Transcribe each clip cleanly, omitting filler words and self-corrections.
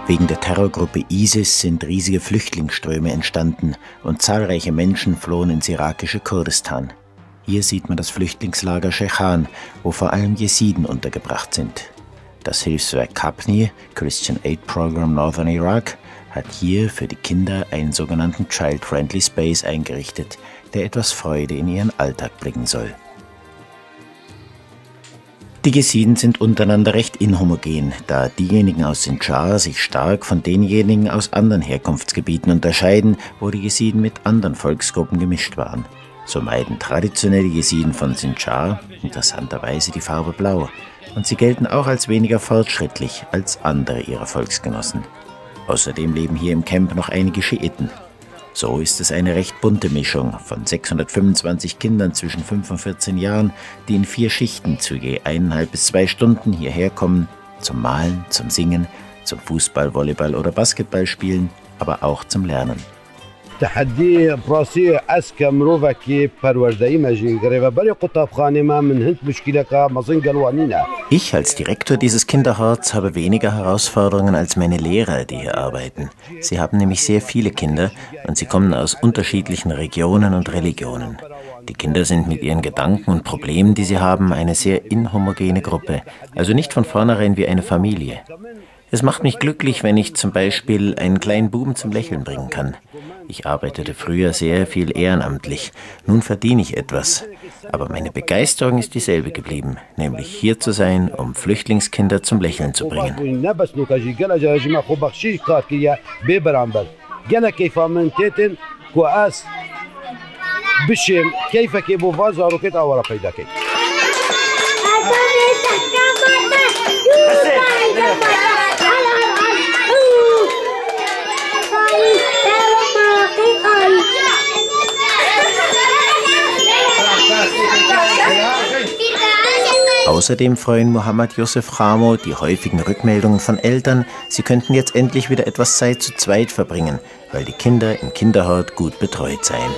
Wegen der Terrorgruppe ISIS sind riesige Flüchtlingsströme entstanden und zahlreiche Menschen flohen ins irakische Kurdistan. Hier sieht man das Flüchtlingslager Sheikhan, wo vor allem Jesiden untergebracht sind. Das Hilfswerk CAPNI, Christian Aid Program Northern Iraq, hat hier für die Kinder einen sogenannten Child-Friendly Space eingerichtet, der etwas Freude in ihren Alltag bringen soll. Die Jesiden sind untereinander recht inhomogen, da diejenigen aus Sinjar sich stark von denjenigen aus anderen Herkunftsgebieten unterscheiden, wo die Jesiden mit anderen Volksgruppen gemischt waren. So meiden traditionelle Jesiden von Sinjar interessanterweise die Farbe Blau, und sie gelten auch als weniger fortschrittlich als andere ihrer Volksgenossen. Außerdem leben hier im Camp noch einige Schiiten. So ist es eine recht bunte Mischung von 625 Kindern zwischen 5 und 14 Jahren, die in 4 Schichten zu je 1,5 bis 2 Stunden hierher kommen, zum Malen, zum Singen, zum Fußball, Volleyball oder Basketball spielen, aber auch zum Lernen. Ich als Direktor dieses Kinderhorts habe weniger Herausforderungen als meine Lehrer, die hier arbeiten. Sie haben nämlich sehr viele Kinder und sie kommen aus unterschiedlichen Regionen und Religionen. Die Kinder sind mit ihren Gedanken und Problemen, die sie haben, eine sehr inhomogene Gruppe, also nicht von vornherein wie eine Familie. Es macht mich glücklich, wenn ich zum Beispiel einen kleinen Buben zum Lächeln bringen kann. Ich arbeitete früher sehr viel ehrenamtlich. Nun verdiene ich etwas. Aber meine Begeisterung ist dieselbe geblieben, nämlich hier zu sein, um Flüchtlingskinder zum Lächeln zu bringen. Außerdem freuen Mohammad Yusuf Ramo die häufigen Rückmeldungen von Eltern, sie könnten jetzt endlich wieder etwas Zeit zu zweit verbringen, weil die Kinder im Kinderhort gut betreut seien.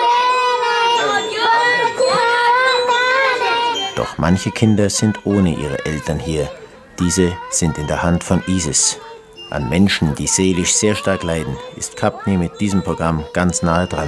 Doch manche Kinder sind ohne ihre Eltern hier. Diese sind in der Hand von ISIS. An Menschen, die seelisch sehr stark leiden, ist CAPNI mit diesem Programm ganz nahe dran.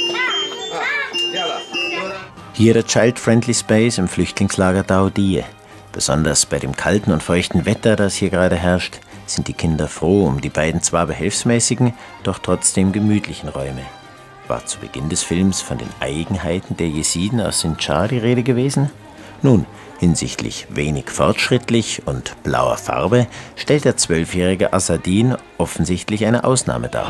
Hier der Child-Friendly Space im Flüchtlingslager Daoudieh. Besonders bei dem kalten und feuchten Wetter, das hier gerade herrscht, sind die Kinder froh um die beiden zwar behelfsmäßigen, doch trotzdem gemütlichen Räume. War zu Beginn des Films von den Eigenheiten der Jesiden aus Sinjar die Rede gewesen? Nun, hinsichtlich wenig fortschrittlich und blauer Farbe stellt der 12-jährige Asadin offensichtlich eine Ausnahme dar.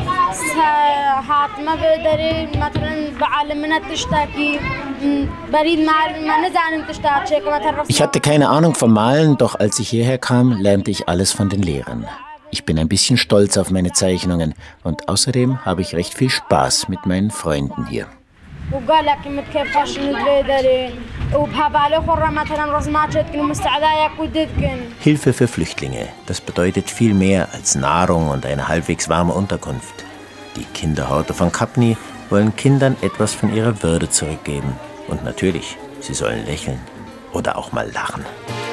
Ich hatte keine Ahnung vom Malen, doch als ich hierher kam, lernte ich alles von den Lehrern. Ich bin ein bisschen stolz auf meine Zeichnungen und außerdem habe ich recht viel Spaß mit meinen Freunden hier. Hilfe für Flüchtlinge, das bedeutet viel mehr als Nahrung und eine halbwegs warme Unterkunft. Die Kinderhorte von CAPNI wollen Kindern etwas von ihrer Würde zurückgeben. Und natürlich, sie sollen lächeln oder auch mal lachen.